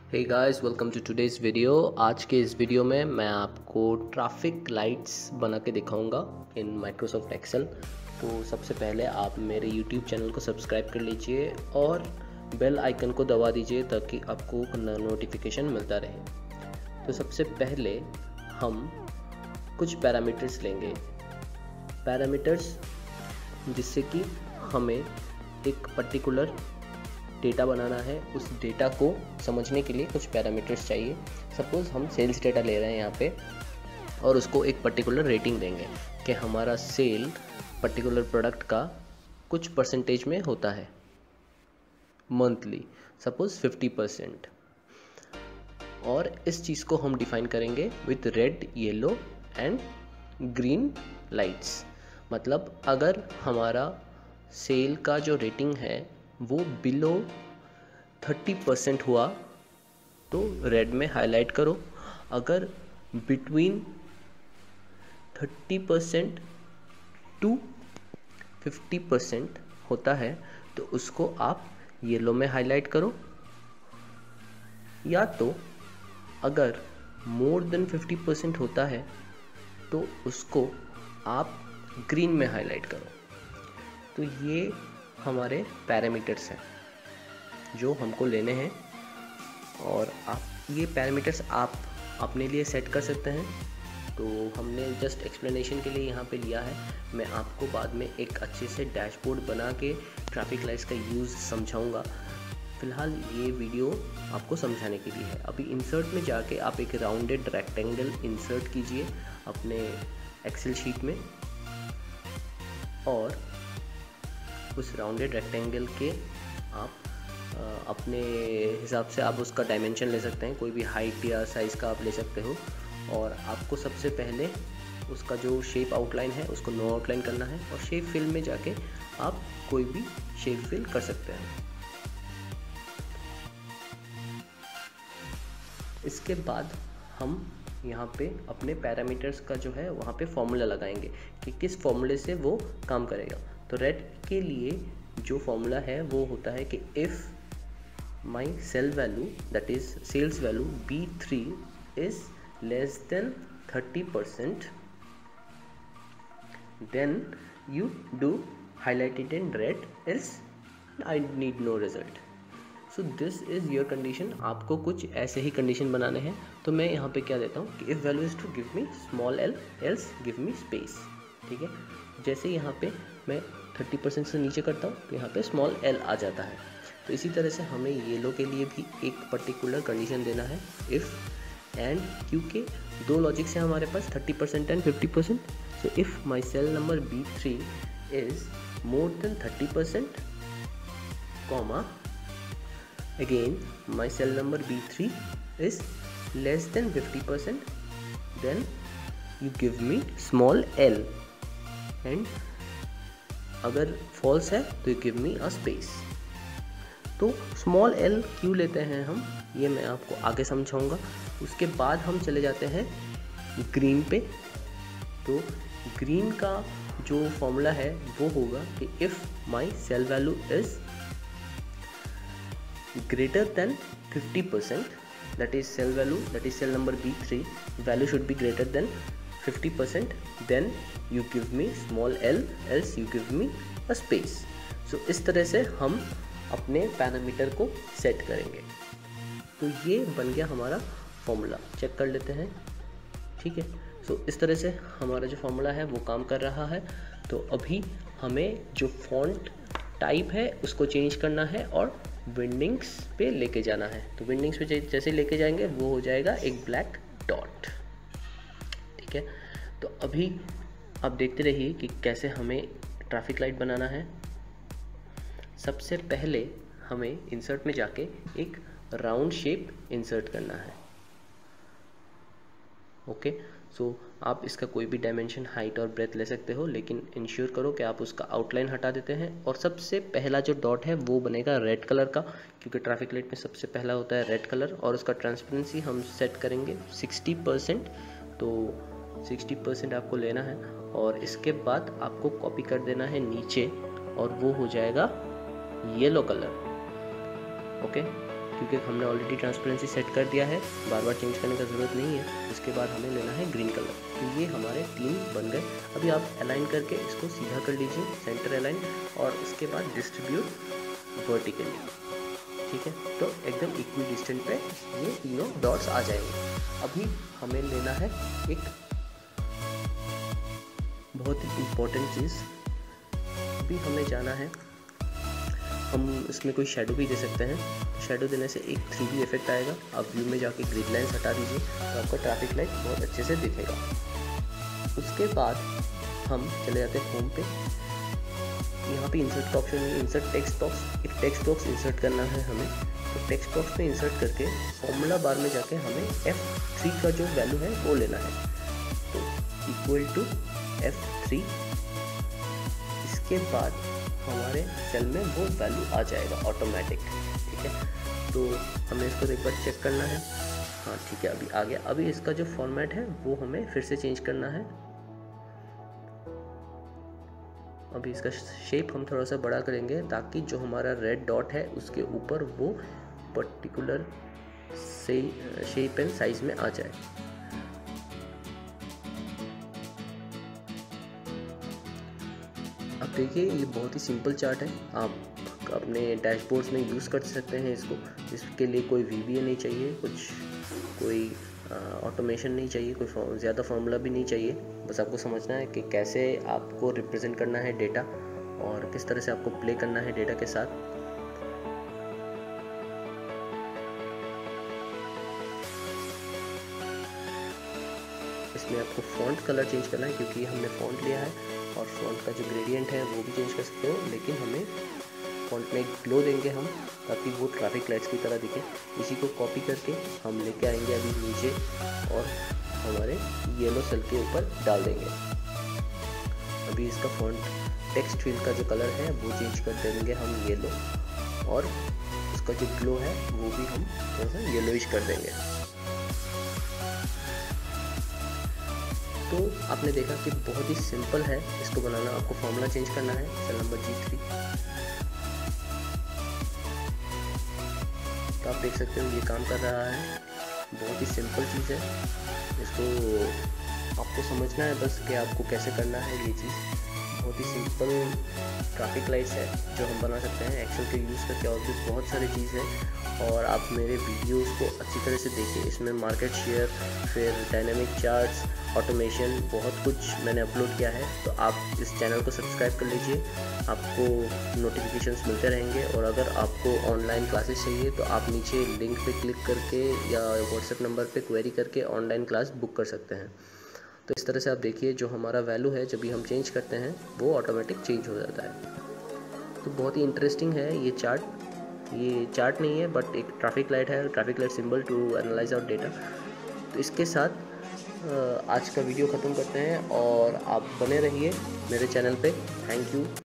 Hey guys, welcome to today's video. आज के इस वीडियो में मैं आपको ट्रैफिक लाइट्स बना के दिखाऊंगा इन माइक्रोसॉफ्ट एक्सेल। तो सबसे पहले आप मेरे यूट्यूब चैनल को सब्सक्राइब कर लीजिए और बेल आइकन को दबा दीजिए ताकि आपको नोटिफिकेशन मिलता रहे। तो सबसे पहले हम कुछ पैरामीटर्स लेंगे, पैरामीटर्स जिससे कि हमें एक पर्टिकुलर डेटा बनाना है। उस डेटा को समझने के लिए कुछ पैरामीटर्स चाहिए। सपोज़ हम सेल्स डेटा ले रहे हैं यहाँ पे और उसको एक पर्टिकुलर रेटिंग देंगे कि हमारा सेल पर्टिकुलर प्रोडक्ट का कुछ परसेंटेज में होता है मंथली, सपोज़ 50%। और इस चीज़ को हम डिफाइन करेंगे with red, yellow and green lights. मतलब अगर हमारा सेल का जो रेटिंग है वो बिलो 30% हुआ तो रेड में हाईलाइट करो। अगर बिटवीन 30% टू 50% होता है तो उसको आप येलो में हाईलाइट करो, या तो अगर मोर देन 50% होता है तो उसको आप ग्रीन में हाईलाइट करो। तो ये हमारे पैरामीटर्स हैं जो हमको लेने हैं, और आप ये पैरामीटर्स आप अपने लिए सेट कर सकते हैं। तो हमने जस्ट एक्सप्लेनेशन के लिए यहाँ पे लिया है। मैं आपको बाद में एक अच्छे से डैशबोर्ड बना के ट्रैफिक लाइट्स का यूज़ समझाऊंगा। फ़िलहाल ये वीडियो आपको समझाने के लिए है। अभी इंसर्ट में जाके आप एक राउंडेड रेक्टेंगल इंसर्ट कीजिए अपने एक्सेल शीट में, और उस राउंडेड रेक्टेंगल के आप अपने हिसाब से आप उसका डायमेंशन ले सकते हैं, कोई भी हाइट या साइज़ का आप ले सकते हो। और आपको सबसे पहले उसका जो शेप आउटलाइन है उसको नो आउटलाइन करना है, और शेप फिल में जाके आप कोई भी शेप फिल कर सकते हैं। इसके बाद हम यहाँ पे अपने पैरामीटर्स का जो है वहाँ पे फॉर्मूला लगाएंगे कि किस फॉर्मूले से वो काम करेगा। तो रेड के लिए जो फॉर्मूला है वो होता है कि if my cell value that is sales value B3 is less than 30%, then you do highlighted in red, else I need no result. So this is your condition. आपको कुछ ऐसे ही कंडीशन बनाने हैं। तो मैं यहाँ पे क्या देता हूँ कि if value is to give me small L, else give me space. ठीक है, जैसे यहाँ पे मैं 30% से नीचे करता हूँ तो यहाँ पे स्मॉल एल आ जाता है। तो इसी तरह से हमें येलो के लिए भी एक पर्टिकुलर कंडीशन देना है, इफ़ एंड, क्योंकि दो लॉजिक्स हैं हमारे पास 30% and 50%। So if my cell number B3 is more than 30%, comma, again my cell number B3 is less than 50%, then you give me small l, and अगर false है तो you give me a space। तो small l क्यों लेते हैं हम, ये मैं आपको आगे समझाऊंगा। उसके बाद हम चले जाते हैं ग्रीन पे। तो ग्रीन का जो फॉर्मूला है वो होगा कि if my cell value is greater than 50%, that is cell value, that is cell number B3 value should be greater than 50%, then you give me small l, else you give me a space। so इस तरह से हम अपने parameter को set करेंगे। तो ये बन गया हमारा फॉर्मूला। चेक कर लेते हैं, ठीक है। सो इस तरह से हमारा जो फॉर्मूला है वो काम कर रहा है। तो अभी हमें जो फॉन्ट टाइप है उसको चेंज करना है और विंडिंग्स पे लेके जाना है। तो विंडिंग्स पे जैसे लेके जाएंगे वो हो जाएगा एक ब्लैक डॉट। ठीक है, तो अभी आप देखते रहिए कि कैसे हमें ट्रैफिक लाइट बनाना है। सबसे पहले हमें इंसर्ट में जाके एक राउंड शेप इंसर्ट करना है। ओके, सो आप इसका कोई भी डायमेंशन, हाइट और ब्रेथ ले सकते हो, लेकिन इंश्योर करो कि आप उसका आउटलाइन हटा देते हैं। और सबसे पहला जो डॉट है वो बनेगा रेड कलर का, क्योंकि ट्रैफिक लाइट में सबसे पहला होता है रेड कलर। और उसका ट्रांसपेरेंसी हम सेट करेंगे 60%। तो 60% आपको लेना है, और इसके बाद आपको कॉपी कर देना है नीचे, और वो हो जाएगा येलो कलर। ओके, क्योंकि हमने ऑलरेडी ट्रांसपेरेंसी सेट कर दिया है, बार बार चेंज करने का ज़रूरत नहीं है। इसके बाद हमें लेना है ग्रीन कलर। तो ये हमारे 3 बन गए। अभी आप अलाइन करके इसको सीधा कर लीजिए, सेंटर अलाइन, और उसके बाद डिस्ट्रीब्यूट वर्टिकली, ठीक है। तो एकदम इक्वी डिस्टेंट पे ये तीनों डॉट्स आ जाएंगे। अभी हमें लेना है एक बहुत ही इम्पोर्टेंट चीज़। अभी हमें जाना है, हम इसमें कोई शेडो भी दे सकते हैं। शेडो देने से एक 3D इफेक्ट आएगा। आप व्यू में जाके ग्रिड लाइन्स हटा दीजिए तो आपका ट्रैफिक लाइट बहुत अच्छे से दिखेगा। उसके बाद हम चले जाते हैं होम पे। यहाँ पे इंसर्ट का ऑप्शन है, इंसर्ट टेक्स्ट बॉक्स। एक टेक्स्ट बॉक्स इंसर्ट करना है हमें। तो टेक्स्ट बॉक्स में इंसर्ट करके फॉर्मूला बार में जाके हमें F3 का जो वैल्यू है वो लेना है। तो इक्वल टू F3। इसके बाद हमारे सेल में वो वैल्यू आ जाएगा ऑटोमेटिक, ठीक है। तो हमें इसको एक बार चेक करना है। हाँ ठीक है, अभी आ गया। अभी इसका जो फॉर्मेट है वो हमें फिर से चेंज करना है। अभी इसका शेप हम थोड़ा सा बड़ा करेंगे ताकि जो हमारा रेड डॉट है उसके ऊपर वो पर्टिकुलर शेप एंड साइज में आ जाए। अब देखिए ये बहुत ही सिंपल चार्ट है, आप अपने डैशबोर्ड्स में यूज़ कर सकते हैं इसको। इसके लिए कोई VBA नहीं चाहिए, कोई ऑटोमेशन नहीं चाहिए, कोई ज़्यादा फार्मूला भी नहीं चाहिए। बस आपको समझना है कि कैसे आपको रिप्रेजेंट करना है डेटा और किस तरह से आपको प्ले करना है डेटा के साथ। इसमें आपको फ़ॉन्ट कलर चेंज करना है क्योंकि हमने फ़ॉन्ट लिया है, और फ़ॉन्ट का जो ग्रेडियंट है वो भी चेंज कर सकते हो, लेकिन हमें फ़ॉन्ट में एक ग्लो देंगे हम ताकि वो ट्रैफिक लाइट्स की तरह दिखे। इसी को कॉपी करके हम लेके आएंगे अभी नीचे और हमारे येलो सेल के ऊपर डाल देंगे। अभी इसका फ़ॉन्ट टेक्स्ट फील्ड का जो कलर है वो चेंज कर देंगे हम येलो, और उसका जो ग्लो है वो भी हम थोड़ा सा येलोइश कर देंगे। तो आपने देखा कि बहुत ही सिंपल है इसको बनाना। आपको फॉर्मूला चेंज करना है, सेल नंबर G3। तो आप देख सकते हो ये काम कर रहा है। बहुत ही सिंपल चीज़ है, इसको आपको समझना है बस कि आपको कैसे करना है ये चीज़। बहुत ही सिंपल ट्रैफिक लाइट्स है जो हम बना सकते हैं एक्सेल के यूज़ करके, और भी बहुत सारी चीज़ है। और आप मेरे वीडियोस को अच्छी तरह से देखिए, इसमें मार्केट शेयर, फिर डायनामिक चार्ट्स, ऑटोमेशन, बहुत कुछ मैंने अपलोड किया है। तो आप इस चैनल को सब्सक्राइब कर लीजिए, आपको नोटिफिकेशंस मिलते रहेंगे। और अगर आपको ऑनलाइन क्लासेस चाहिए तो आप नीचे लिंक पे क्लिक करके या व्हाट्सएप नंबर पे क्वेरी करके ऑनलाइन क्लास बुक कर सकते हैं। तो इस तरह से आप देखिए जो हमारा वैल्यू है जब भी हम चेंज करते हैं वो ऑटोमेटिक चेंज हो जाता है। तो बहुत ही इंटरेस्टिंग है ये चार्ट। ये चार्ट नहीं है बट एक ट्रैफिक लाइट है, traffic light symbol to analyze our data. तो इसके साथ आज का वीडियो ख़त्म करते हैं और आप बने रहिए मेरे चैनल पे। Thank you.